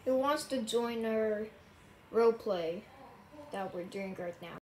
who wants to join our role play that we're doing right now?